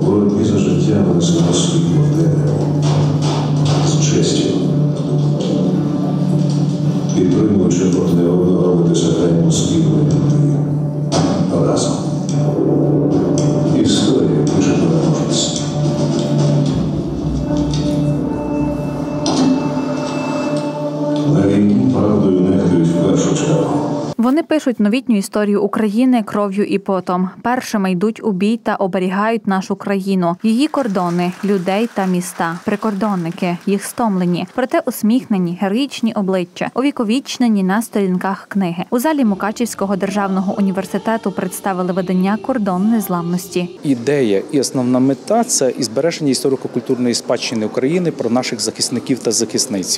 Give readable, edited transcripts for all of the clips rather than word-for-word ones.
боротьбі за життя несемо світло темряву з честю. Підтримуючи одне одного, ми досягаємо спільної мети. Разом. Історія пише переможець. На війні правдою нехтують в першу чергу. Вони пишуть новітню історію України кров'ю і потом. Першими йдуть у бій та оберігають нашу країну, її кордони, людей та міста. Прикордонники, їх стомлені, проте усміхнені, героїчні обличчя, увіковічнені на сторінках книги. У залі Мукачівського державного університету представили видання «Кордон незламності». Ідея і основна мета – це збереження історико-культурної спадщини України про наших захисників та захисниць.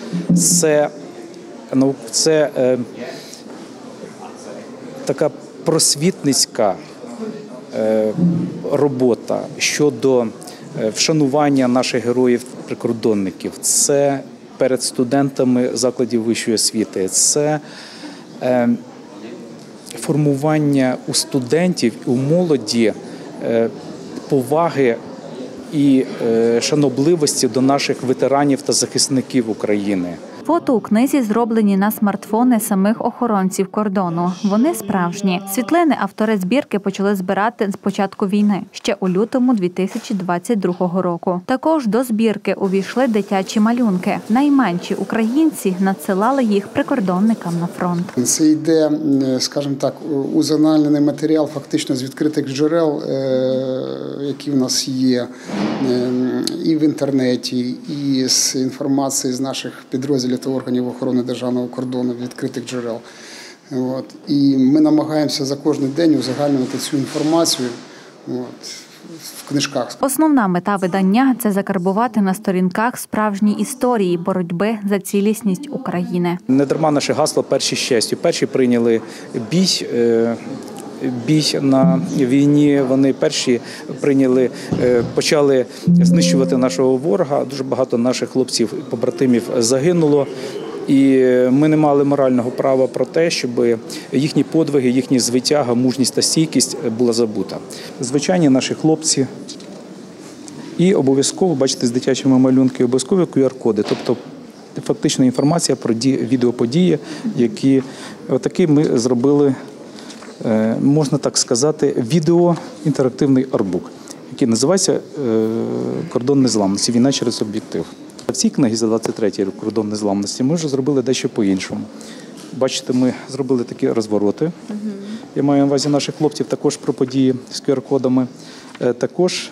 Це така просвітницька робота щодо вшанування наших героїв-прикордонників. Це перед студентами закладів вищої освіти. Це формування у студентів, у молоді поваги і шанобливості до наших ветеранів та захисників України. Фото у книзі зроблені на смартфони самих охоронців кордону. Вони справжні. Світлини автори збірки почали збирати з початку війни, ще у лютому 2022 року. Також до збірки увійшли дитячі малюнки. Найменші українці надсилали їх прикордонникам на фронт. Це йде, скажімо так, узагальнений матеріал фактично з відкритих джерел, які в нас є і в інтернеті, і з інформації з наших підрозділів та органів охорони державного кордону, відкритих джерел. І ми намагаємося за кожен день узагальнювати цю інформацію в книжках. Основна мета видання – це закарбувати на сторінках справжні історії боротьби за цілісність України. Не дарма наше гасло «Перші з честю». Перші прийняли бій на війні, вони перші почали знищувати нашого ворога. Дуже багато наших хлопців, побратимів загинуло. І ми не мали морального права про те, щоб їхні подвиги, їхні звитяга, мужність та стійкість була забута. Звичайні наші хлопці. І обов'язково, бачите, з дитячими малюнками, обов'язкові QR-коди, тобто фактична інформація про відеоподії, які отакий ми зробили, можна так сказати, відеоінтерактивний арбук, який називається «Кордон незламності. Війна через об'єктив». В цій книгі за 23-й рік «Кордон незламності» ми вже зробили дещо по-іншому. Бачите, ми зробили такі розвороти. Я маю на увазі наших хлопців також про події з QR-кодами. Також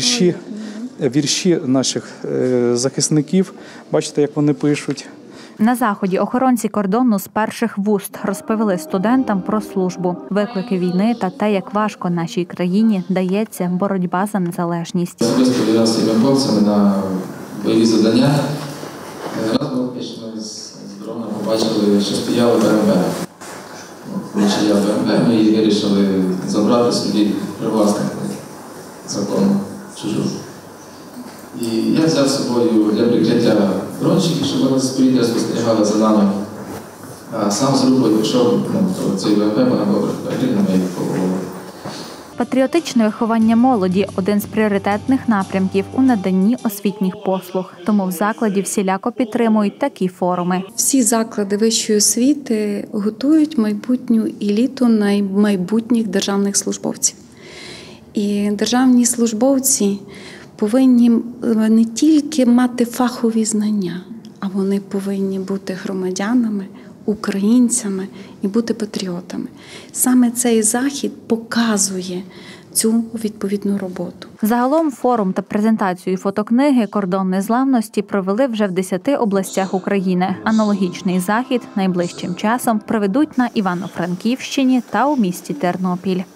вірші наших захисників. Бачите, як вони пишуть. На заході охоронці кордону з перших вуст розповіли студентам про службу, виклики війни та те, як важко нашій країні дається боротьба за незалежність. Особисто я з цими хлопцями на бойові завдання. Раз ми з дрона побачили, що стояла БМВ. Нічия БМВ, ми її вирішили забрати собі привласнити закону чужу. І я взяв з собою для прикриття дрончики, щоб вони з повітря спостерігали за нами. А сам з групою пішов до цієї БМВ, вона була прикрита, ми її побували. Патріотичне виховання молоді – один з пріоритетних напрямків у наданні освітніх послуг. Тому в закладі всіляко підтримують такі форуми. Всі заклади вищої освіти готують майбутню еліту майбутніх державних службовців. І державні службовці повинні не тільки мати фахові знання, а вони повинні бути громадянами, українцями і бути патріотами. Саме цей захід показує цю відповідну роботу. Загалом форум та презентацію фотокниги «Кордон незламності» провели вже в 10 областях України. Аналогічний захід найближчим часом проведуть на Івано-Франківщині та у місті Тернопіль.